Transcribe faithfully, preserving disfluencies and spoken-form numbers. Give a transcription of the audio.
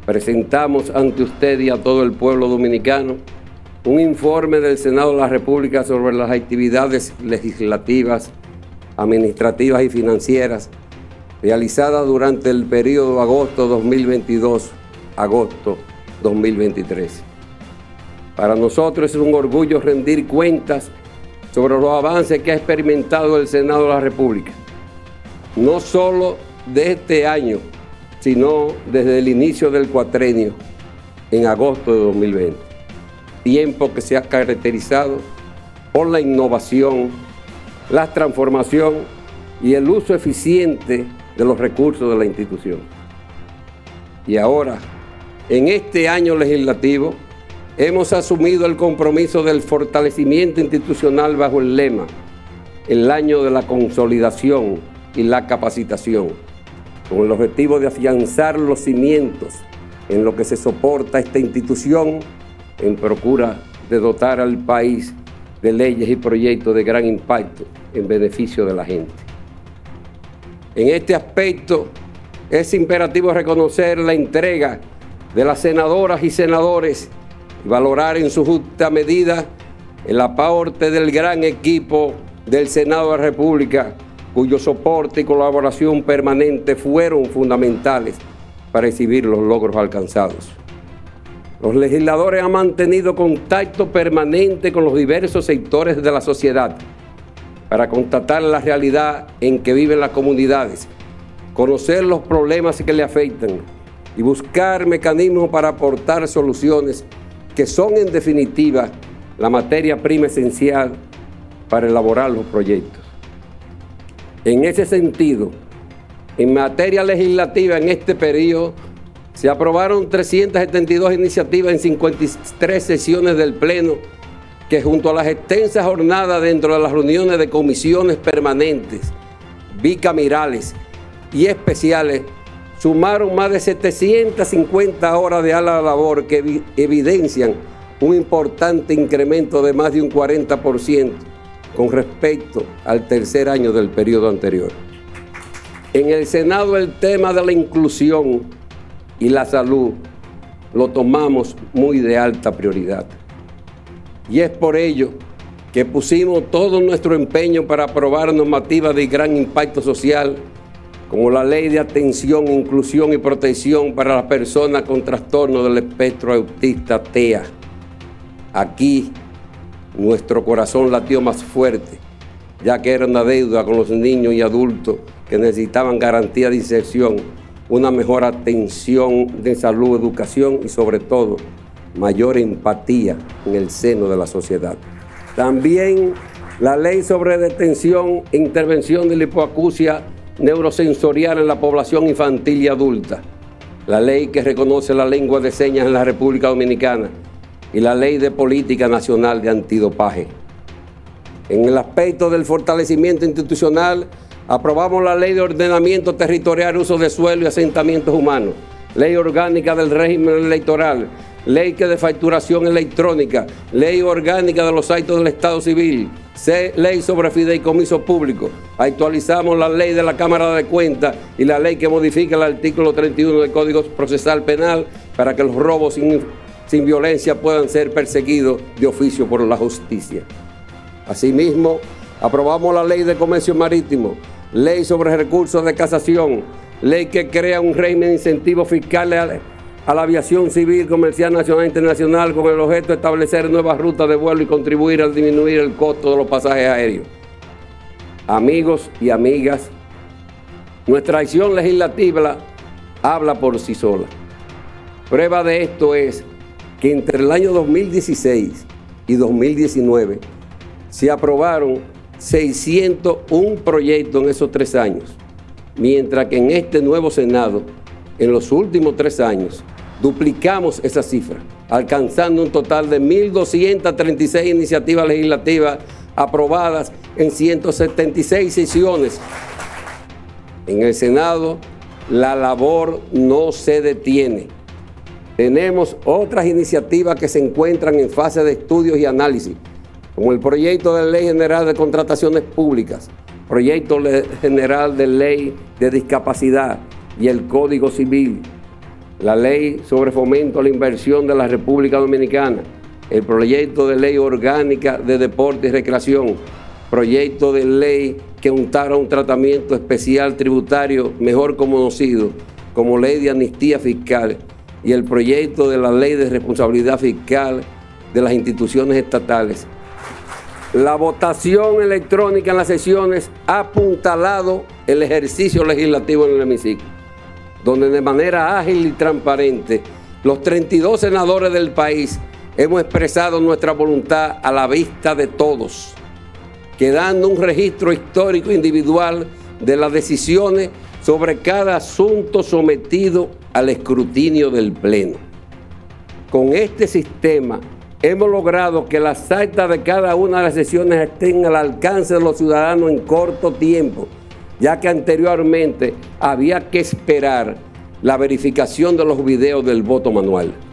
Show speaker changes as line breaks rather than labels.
presentamos ante usted y a todo el pueblo dominicano un informe del Senado de la República sobre las actividades legislativas, administrativas y financieras realizadas durante el periodo agosto dos mil veintidós, agosto dos mil veintitrés. Para nosotros es un orgullo rendir cuentas sobre los avances que ha experimentado el Senado de la República, no solo de este año, sino desde el inicio del cuatrenio, en agosto de dos mil veinte, tiempo que se ha caracterizado por la innovación, la transformación y el uso eficiente de los recursos de la institución. Y ahora, en este año legislativo, hemos asumido el compromiso del fortalecimiento institucional bajo el lema "El año de la consolidación y la capacitación", con el objetivo de afianzar los cimientos en lo que se soporta esta institución en procura de dotar al país de leyes y proyectos de gran impacto en beneficio de la gente. En este aspecto es imperativo reconocer la entrega de las senadoras y senadores y valorar en su justa medida el aporte del gran equipo del Senado de la República, cuyo soporte y colaboración permanente fueron fundamentales para exhibir los logros alcanzados. Los legisladores han mantenido contacto permanente con los diversos sectores de la sociedad para constatar la realidad en que viven las comunidades, conocer los problemas que le afectan y buscar mecanismos para aportar soluciones que son en definitiva la materia prima esencial para elaborar los proyectos. En ese sentido, en materia legislativa en este periodo se aprobaron trescientas setenta y dos iniciativas en cincuenta y tres sesiones del Pleno que, junto a las extensas jornadas dentro de las reuniones de comisiones permanentes, bicamerales y especiales, sumaron más de setecientas cincuenta horas de ala labor que evidencian un importante incremento de más de un cuarenta por ciento con respecto al tercer año del periodo anterior. En el Senado el tema de la inclusión y la salud lo tomamos muy de alta prioridad. Y es por ello que pusimos todo nuestro empeño para aprobar normativas de gran impacto social, como la Ley de Atención, Inclusión y Protección para las Personas con Trastorno del Espectro Autista, T E A. Aquí nuestro corazón latió más fuerte, ya que era una deuda con los niños y adultos que necesitaban garantía de inserción, una mejor atención de salud, educación y sobre todo mayor empatía en el seno de la sociedad. También la ley sobre detención e intervención de la hipoacusia neurosensorial en la población infantil y adulta, la ley que reconoce la lengua de señas en la República Dominicana y la ley de política nacional de antidopaje. En el aspecto del fortalecimiento institucional, aprobamos la Ley de Ordenamiento Territorial, Uso de Suelo y Asentamientos Humanos, Ley Orgánica del Régimen Electoral, Ley de Facturación Electrónica, Ley Orgánica de los Actos del Estado Civil, Ley sobre Fideicomiso Público. Actualizamos la Ley de la Cámara de Cuentas y la ley que modifica el artículo treinta y uno del Código Procesal Penal para que los robos sin, sin violencia puedan ser perseguidos de oficio por la justicia. Asimismo, aprobamos la Ley de Comercio Marítimo, Ley sobre Recursos de Casación, Ley que crea un régimen de incentivos fiscales a, a la aviación civil, comercial, nacional e internacional con el objeto de establecer nuevas rutas de vuelo y contribuir a disminuir el costo de los pasajes aéreos. Amigos y amigas, nuestra acción legislativa habla por sí sola. Prueba de esto es que entre el año dos mil dieciséis y dos mil diecinueve se aprobaron seiscientos uno proyectos en esos tres años, mientras que en este nuevo Senado, en los últimos tres años, duplicamos esa cifra, alcanzando un total de mil doscientas treinta y seis iniciativas legislativas aprobadas en ciento setenta y seis sesiones. En el Senado, la labor no se detiene. Tenemos otras iniciativas que se encuentran en fase de estudios y análisis, como el proyecto de Ley General de Contrataciones Públicas, proyecto general de Ley de Discapacidad y el Código Civil, la ley sobre fomento a la inversión de la República Dominicana, el proyecto de ley orgánica de deporte y recreación, proyecto de ley que untara un tratamiento especial tributario mejor conocido como ley de amnistía fiscal, y el proyecto de la ley de responsabilidad fiscal de las instituciones estatales. La votación electrónica en las sesiones ha apuntalado el ejercicio legislativo en el hemiciclo, donde de manera ágil y transparente los treinta y dos senadores del país hemos expresado nuestra voluntad a la vista de todos, quedando un registro histórico individual de las decisiones sobre cada asunto sometido al escrutinio del Pleno. Con este sistema hemos logrado que las actas de cada una de las sesiones estén al alcance de los ciudadanos en corto tiempo, ya que anteriormente había que esperar la verificación de los videos del voto manual.